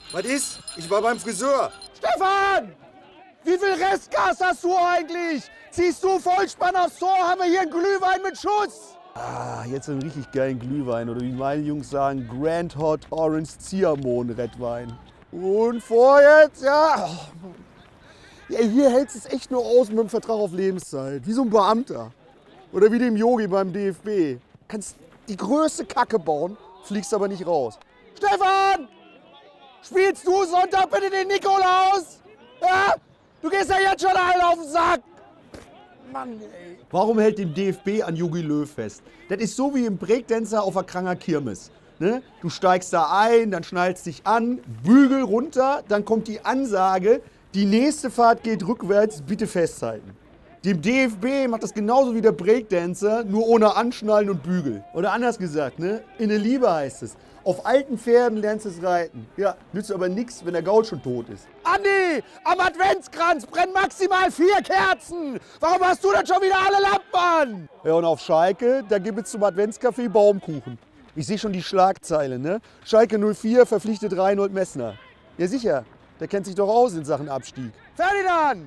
Was ist? Ich war beim Friseur. Stefan! Wie viel Restgas hast du eigentlich? Ziehst du Vollspann aufs Tor, haben wir hier einen Glühwein mit Schuss. Ah, jetzt einen richtig geilen Glühwein oder wie meine Jungs sagen, Grand Hot Orange Cinnamon Redwein. Und vor jetzt, ja. Ja, hier hältst du es echt nur aus mit dem Vertrag auf Lebenszeit. Wie so ein Beamter. Oder wie dem Yogi beim DFB. Kannst die größte Kacke bauen, fliegst aber nicht raus. Stefan! Spielst du Sonntag bitte den Nikolaus? Ja? Du gehst ja jetzt schon allen auf den Sack. Mann, ey. Warum hält dem DFB an Jogi Löw fest? Das ist so wie im Breakdancer auf einer kranker Kirmes. Ne? Du steigst da ein, dann schnallst dich an, Bügel runter, dann kommt die Ansage, die nächste Fahrt geht rückwärts, bitte festhalten. Dem DFB macht das genauso wie der Breakdancer, nur ohne Anschnallen und Bügel. Oder anders gesagt, ne? In der Liebe heißt es, auf alten Pferden lernst du es reiten. Ja, nützt aber nichts, wenn der Gaul schon tot ist. Andi, am Adventskranz brennen maximal 4 Kerzen. Warum hast du denn schon wieder alle Lampen an? Ja, und auf Schalke, da gibt es zum Adventscafé Baumkuchen. Ich sehe schon die Schlagzeile, ne? Schalke 04 verpflichtet Reinhold Messner. Ja sicher, der kennt sich doch aus in Sachen Abstieg. Ferdinand!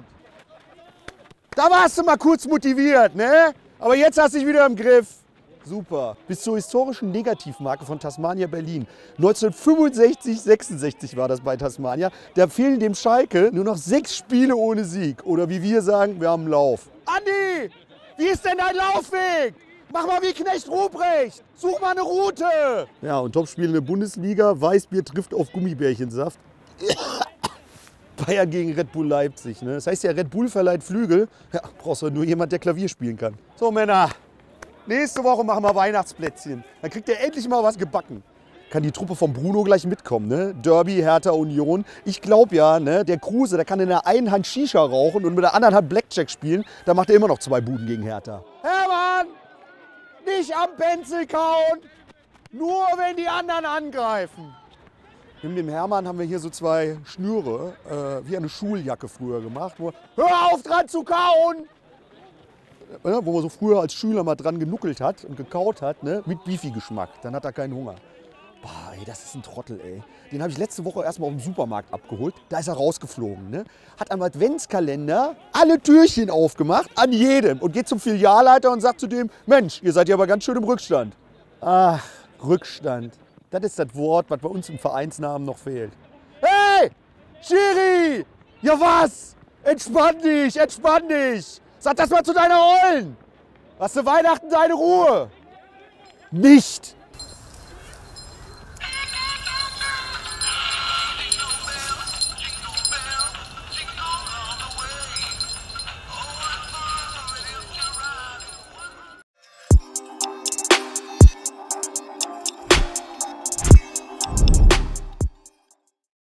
Da warst du mal kurz motiviert, ne? Aber jetzt hast du dich wieder im Griff. Super. Bis zur historischen Negativmarke von Tasmania Berlin. 1965, 66 war das bei Tasmania. Da fehlen dem Schalke nur noch 6 Spiele ohne Sieg. Oder wie wir sagen, wir haben einen Lauf. Andi, wie ist denn dein Laufweg? Mach mal wie Knecht Ruprecht. Such mal eine Route. Ja, und Topspiel in der Bundesliga. Weißbier trifft auf Gummibärchensaft. Bayern gegen Red Bull Leipzig. Ne? Das heißt ja, Red Bull verleiht Flügel. Ja, brauchst du nur jemand, der Klavier spielen kann. So, Männer. Nächste Woche machen wir Weihnachtsplätzchen. Dann kriegt ihr endlich mal was gebacken. Kann die Truppe von Bruno gleich mitkommen, ne? Derby, Hertha, Union. Ich glaube ja, ne, der Kruse, der kann in der einen Hand Shisha rauchen und mit der anderen Hand Blackjack spielen. Da macht er immer noch 2 Buden gegen Hertha. Hermann, nicht am Pencil kauen, nur wenn die anderen angreifen. Neben dem Hermann haben wir hier so 2 Schnüre, wie eine Schuljacke früher gemacht. Hör auf dran zu kauen! Wo man so früher als Schüler mal dran genuckelt hat und gekaut hat, ne? Mit Beefy-Geschmack. Dann hat er keinen Hunger. Boah, ey, das ist ein Trottel, ey. Den habe ich letzte Woche erstmal auf dem Supermarkt abgeholt. Da ist er rausgeflogen, ne? Hat am Adventskalender alle Türchen aufgemacht, an jedem. Und geht zum Filialleiter und sagt zu dem, Mensch, ihr seid ja aber ganz schön im Rückstand. Ach, Rückstand. Das ist das Wort, was bei uns im Vereinsnamen noch fehlt. Hey, Schiri! Ja was? Entspann dich, entspann dich! Sag das mal zu deiner Ollen! Hast du Weihnachten deine Ruhe? Nicht!